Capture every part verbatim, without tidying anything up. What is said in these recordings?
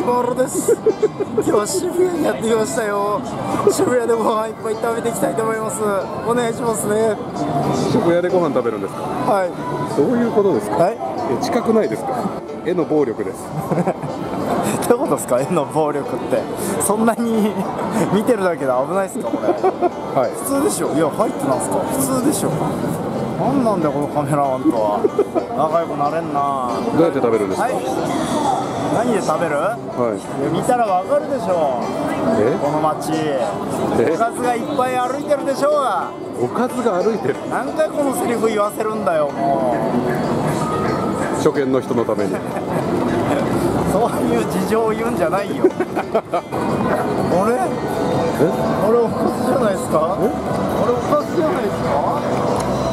ボールです。今日は渋谷にやってきましたよ。渋谷でご飯いっぱい食べていきたいと思います。お願いしますね。 渋谷でご飯食べるんですか？ はい。 どういうことですか？ はい。 え、近くないですか？絵の暴力です。 どういうことですか？絵の暴力って。そんなに見てるだけで危ないですかこれ？はい。普通でしょ。いや入ってなんすか？普通でしょ。なんなんだよこのカメラマンとは。仲良くなれんな。 どうやって食べるんですか？はい。 何で食べる？はい。いや見たらわかるでしょ。え？この街。おかずがいっぱい歩いてるでしょうが。 おかずが歩いてる。何回このセリフ言わせるんだよもう。 初見の人のために。 そういう事情を言うんじゃないよ。あれ？え？あれおかずじゃないですか？え？あれおかずじゃないですか？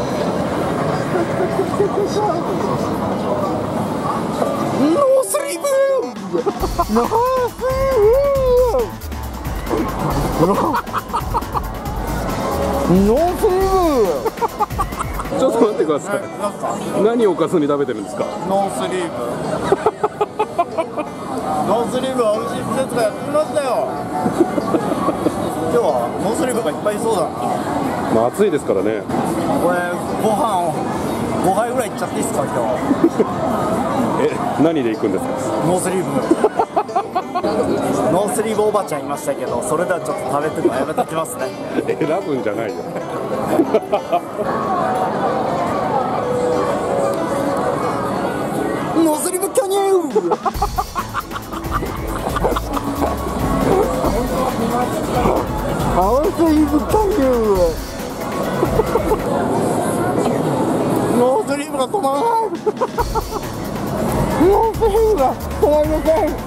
ノースリーブ！ノースリーブ！ノースリーブ！ ちょっと待ってください。何をおかずに食べてるんですか？ ノースリーブ。ノースリーブは美味しい季節がやってきましたよ。今日はノースリーブがいっぱいいそうだな。 まあ暑いですからね。 これご飯をごはいぐらいいっちゃっていいですか今日？ え、何で行くんですか？ ノースリーブ。ノースリーブおばちゃんいましたけど、それではちょっと食べてるのやめてきますね。 選ぶんじゃないよ。 ノースリーブ巨乳。ノースリーブ巨乳。ノースリーブが止まらない。ノースリーブが止まりません。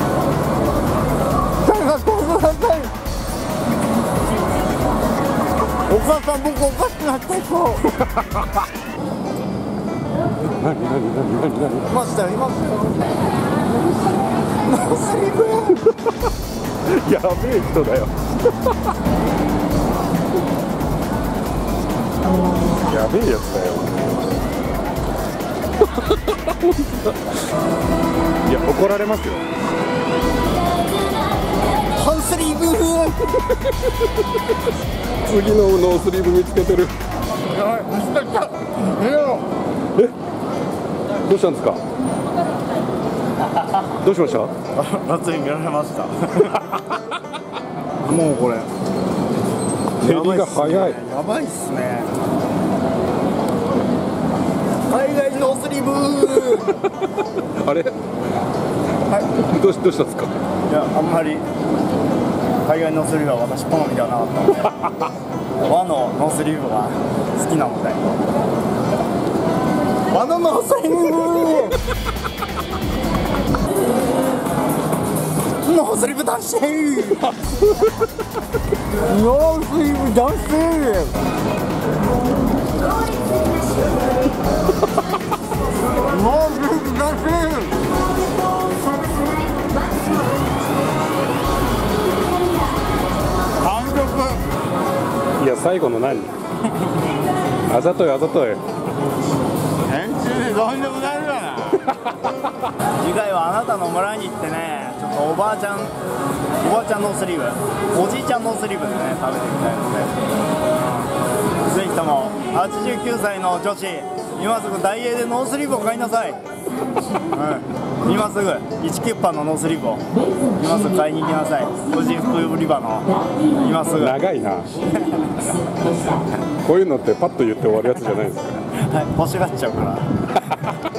誰か止めてください。お母さん僕おかしくなっちゃいそう。 何何何何何？ いましたよいましたよ。ノースリーブ。 やべえ人だよ。やべえやつだよ。いや怒られますよ。 ノースリーブ。 次のノースリーブ見つけてる。え、どうしたんですか？どうしました？ 夏に見られました。もうこれ照りが早い。 やばいっすね。海外ノースリーブ。 あれ？はい。どうしどうしたんですか？ いやあんまり海外ノースリーブは私好みではなかったので、和のノースリーブが好きなので。和のノースリーブ。ノースリーブ男子。ノースリーブ男子。ノースリーブ男子。完璧。 いや最後の何？あざといあざとい。 編集でどうにでもなるかな。次回はあなたの村に行ってね、ちょっとおばあちゃんおばあちゃんノースリーブ、おじいちゃんノースリーブでね食べてみたいので、ぜひともはちじゅうきゅうさいの女子、今すぐダイエーでノースリーブを買いなさい。うん、今すぐいちキュッパのノースリーブを今すぐ買いに行きなさい。個人服売り場の今すぐ。 長いな。こういうのってパッと言って終わるやつじゃないですか。 はい、欲しがっちゃうから。